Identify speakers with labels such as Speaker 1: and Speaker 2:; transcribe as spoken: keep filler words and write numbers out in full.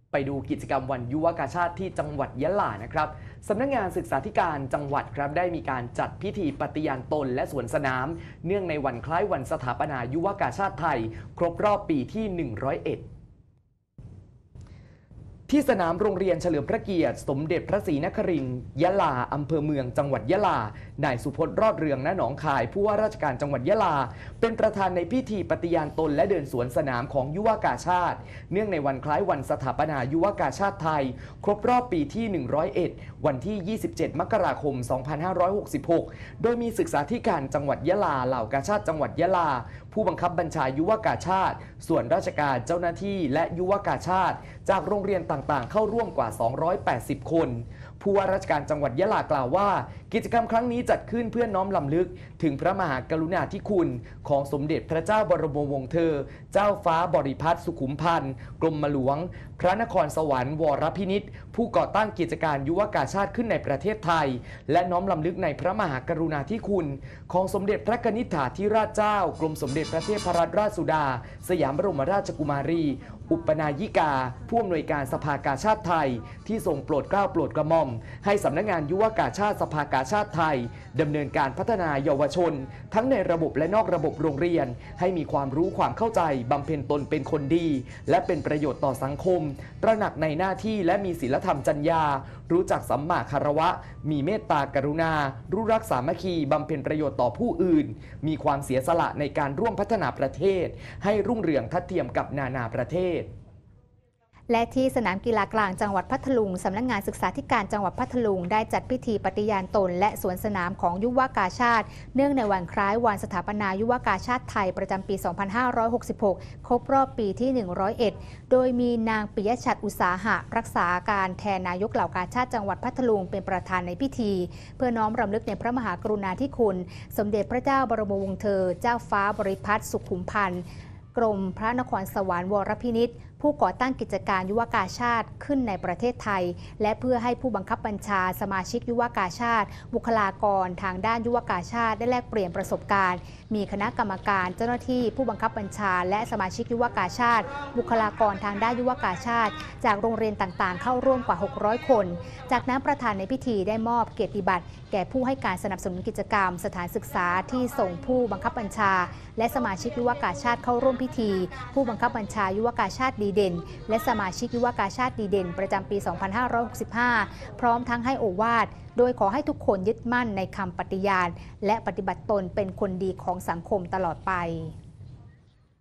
Speaker 1: ไปดูกิจกรรมวันยุวกาชาติที่จังหวัดยะลานะครับสำนักงานศึกษาธิการจังหวัดครับได้มีการจัดพิธีปฏิญาณตนและสวนสนามเนื่องในวันคล้ายวันสถาปนายุวกาชาติไทยครบรอบปีที่หนึ่งร้อยเอ็ดที่สนามโรงเรียนเฉลิมพระเกียรติสมเด็จพระศรีนครินทร์ยะลาอำเภอเมืองจังหวัดยะลานายสุพจน์รอดเรืองณหนองคายผู้ว่าราชการจังหวัดยะลาเป็นประธานในพิธีปฏิญาณตนและเดินสวนสนามของยุวกาชาติเนื่องในวันคล้ายวันสถาปนายุวกาชาติไทยครบรอบปีที่หนึ่งร้อยเอ็ดวันที่ยี่สิบเจ็ดมกราคมสองพันห้าร้อยหกสิบหกโดยมีศึกษาธิการจังหวัดยะลาเหล่ากาชาติจังหวัดยะลาผู้บังคับบัญชายุวกาชาติส่วนราชการเจ้าหน้าที่และยุวกาชาติจากโรงเรียนต่างๆเข้าร่วมกว่าสองร้อยแปดสิบคนผู้ว่าราชการจังหวัดยะลากล่าวว่ากิจกรรมครั้งนี้จัดขึ้นเพื่อน้อมรำลึกถึงพระมหากรุณาธิคุณของสมเด็จพระเจ้าบรมวงศ์เธอเจ้าฟ้าบริพัตรสุขุมพันธ์กรมหลวงพระนครสวรรค์วรพินิจผู้ก่อตั้งกิจการยุวกาชาติขึ้นในประเทศไทยและน้อมรำลึกในพระมหากรุณาธิคุณของสมเด็จพระกนิษฐาธิราชเจ้ากรมสมเด็จพระเทพรัตนราชสุดาสยามบรมราชกุมารีอุปนายิกาผู้อำนวยการสภากาชาติไทยที่ทรงโปรดเกล้าโปรดกระหม่อมให้สำนักงานยุวกาชาติสภากาชาติไทยดำเนินการพัฒนาเยาวชนทั้งในระบบและนอกระบบโรงเรียนให้มีความรู้ความเข้าใจบำเพ็ญตนเป็นคนดีและเป็นประโยชน์ต่อสังคมตระหนักในหน้าที่และมีศีลธรรมจรรยารู้จักสัมมาคารวะมีเมตตากรุณารู้รักสามัคคีบำเพ็ญประโยชน์ต่อผู้อื่นมีความเสียสละในการร่วมพัฒนาประเทศให้รุ่งเรืองทัดเทียมกับนานาประเทศ
Speaker 2: และที่สนามกีฬากลางจังหวัดพัทลุงสำนักงานศึกษาธิการจังหวัดพัทลุงได้จัดพิธีปฏิญาณตนและสวนสนามของยุวกาชาติเนื่องในวันคล้ายวันสถาปนายุวกาชาติไทยประจำปี สองพันห้าร้อยหกสิบหก ครบรอบปีที่ หนึ่งร้อยเอ็ด โดยมีนางปิยชัดอุตสาหะรักษาการแทนนายกเหล่ากาชาติจังหวัดพัทลุงเป็นประธานในพิธีเพื่อน้อมรำลึกในพระมหากรุณาธิคุณสมเด็จพระเจ้าบรมวงศ์เธอเจ้าฟ้าบริพัตรสุขุมพันธ์กรมพระนครสวรรค์วรพินิจผู้ก่อตั้งกิจการยุวกาชาติขึ้นในประเทศไทยและเพื่อให้ผู้บังคับบัญชาสมาชิกยุวกาชาติบุคลากรทางด้านยุวกาชาติได้แลกเปลี่ยนประสบการณ์มีคณะกรรมการเจ้าหน้าที่ผู้บังคับบัญชาและสมาชิกยุวกาชาติบุคลากรทางด้านยุวกาชาติจากโรงเรียนต่างๆเข้าร่วมกว่าหกร้อยคนจากนั้นประธานในพิธีได้มอบเกียรติบัตรแก่ผู้ให้การสนับสนุนกิจกรรมสถานศึกษาที่ส่งผู้บังคับบัญชาและสมาชิกยุวกาชาติเข้าร่วมพิธีผู้บังคับบัญชายุวกาชาติดีเด่นและสมาชิกยุวกาชาติดีเด่นประจำปี สองพันห้าร้อยหกสิบห้า พร้อมทั้งให้โอวาทโดยขอให้ทุกคนยึดมั่นในคำปฏิญาณและปฏิบัติตนเป็นคนดีของสังคมตลอดไป